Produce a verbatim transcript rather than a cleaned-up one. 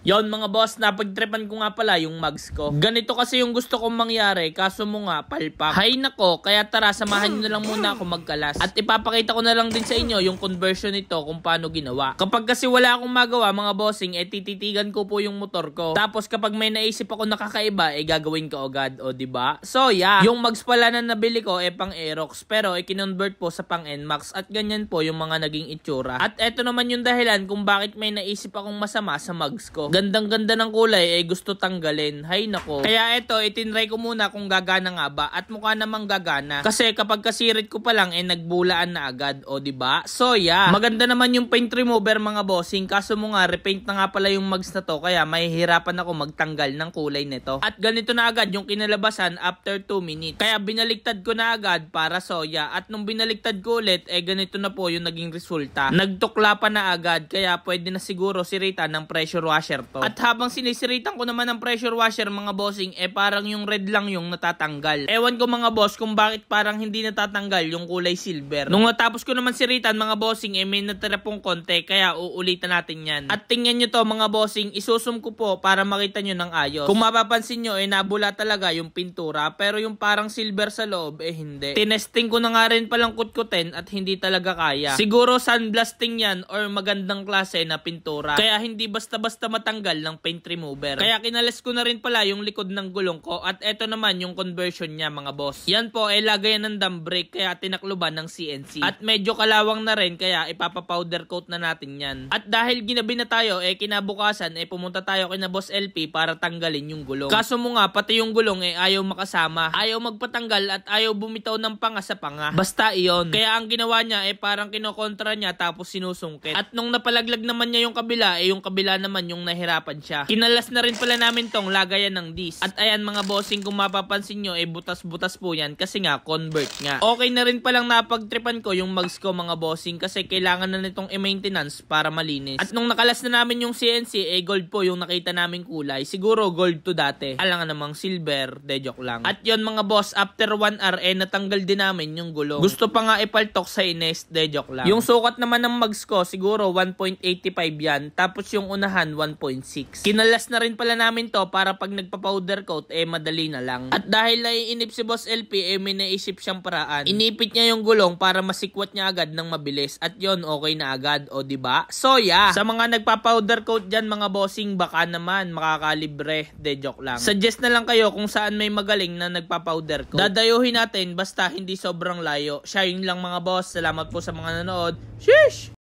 Yon mga boss, napagtripan ko nga pala yung mugs ko. Ganito kasi yung gusto kong mangyari, kaso mo nga palpak. Hay nako, kaya tara samahan nyo na lang muna ako magkalas. At ipapakita ko na lang din sa inyo yung conversion nito kung paano ginawa. Kapag kasi wala akong magawa mga bossing, eh tititigan ko po yung motor ko. Tapos kapag may naisip ako nakakaiba, eh gagawin ko agad, o diba? So yeah, yung mugs pala na nabili ko eh pang Aerox, pero eh kinonvert po sa pang N MAX at ganyan po yung mga naging itsura. At eto naman yung dahilan kung bakit may naisip akong masama sa mugs ko. Gandang-ganda ng kulay eh gusto tanggalin. Hay nako. Kaya eto, itinry ko muna kung gagana nga ba at mukha namang gagana. Kasi kapag kasirit ko pa lang eh nagbulaan na agad, o diba? So yeah, maganda naman yung paint remover mga bossing, kaso mo nga repaint na nga pala yung mugs na to, kaya mahihirapan ako magtanggal ng kulay nito. At ganito na agad yung kinalabasan after two minutes. Kaya binaliktad ko na agad para soya. At nung binaliktad ko ulit, eh ganito na po yung naging resulta. Nagtukla pa na agad, kaya pwede na siguro siritan ng pressure washer to. At habang sinisiritan ko naman ng pressure washer mga bossing, eh parang yung red lang yung natatanggal. Ewan ko mga boss kung bakit parang hindi natatanggal yung kulay silver. Nung natapos ko naman siritan mga bossing, eh may natira pong konti, kaya uulitan natin yan. At tingnan nyo to mga bossing, isusum ko po para makita nyo ng ayos. Kung mapapansin nyo, eh nabula talaga yung pintura, pero yung parang silver sa loob, eh hindi. Tinesting ko na nga rin palang kutkutin at hindi talaga kaya. Siguro sandblasting yan or magandang klase na pintura, kaya hindi basta-basta matanggal ng paint remover. Kaya kinalas ko na rin pala yung likod ng gulong ko at eto naman yung conversion niya mga boss. Yan po ay eh, lagayan ng dam brake, kaya tinakluban ng C N C. At medyo kalawang na rin, kaya ipapapowder coat na natin yan. At dahil ginabi na tayo, eh kinabukasan eh pumunta tayo kina Boss L P para tanggalin yung gulong. Kaso mo nga, pati yung gulong eh ayaw makasama. Ayaw magpatanggal at ayaw bumitaw ng panga sa panga. Basta iyon. Kaya ang ginawa niya eh parang kinokontra niya tapos sinusungkit. At nung napalaglag naman niya yung kabila, eh yung kabila naman yung nahirapan siya. Kinalas na rin pala namin tong lagayan ng disc. At ayan mga bossing, kung mapapansin nyo, eh butas-butas po yan kasi nga convert nga. Okay na rin palang napagtripan ko yung mugs ko mga bossing kasi kailangan na nitong i-maintenance para malinis. At nung nakalas na namin yung C N C, eh gold po yung nakita naming kulay. Siguro gold to dati. Alang namang silver, de joke lang. At yon mga boss, after one hour eh natanggal din namin yung gulong. Gusto pa nga ipaltok sa ines, de joke lang. Yung sukat naman ng mugs ko, siguro one point eight five yan. Tapos yung unahan one point six. Kinalas na rin pala namin to para pag nagpa-powder coat eh madali na lang. At dahil naiinip si Boss L P eh may naisip siyang paraan. Inipit niya yung gulong para masikwat niya agad ng mabilis. At yon okay na agad, o diba? So yeah, sa mga nagpa-powder coat dyan mga bossing, baka naman makakalibre, de joke lang. Suggest na lang kayo kung saan may magaling na nagpa-powder coat. Dadayuhin natin basta hindi sobrang layo. Siya yun lang mga boss. Salamat po sa mga nanood. Sheesh!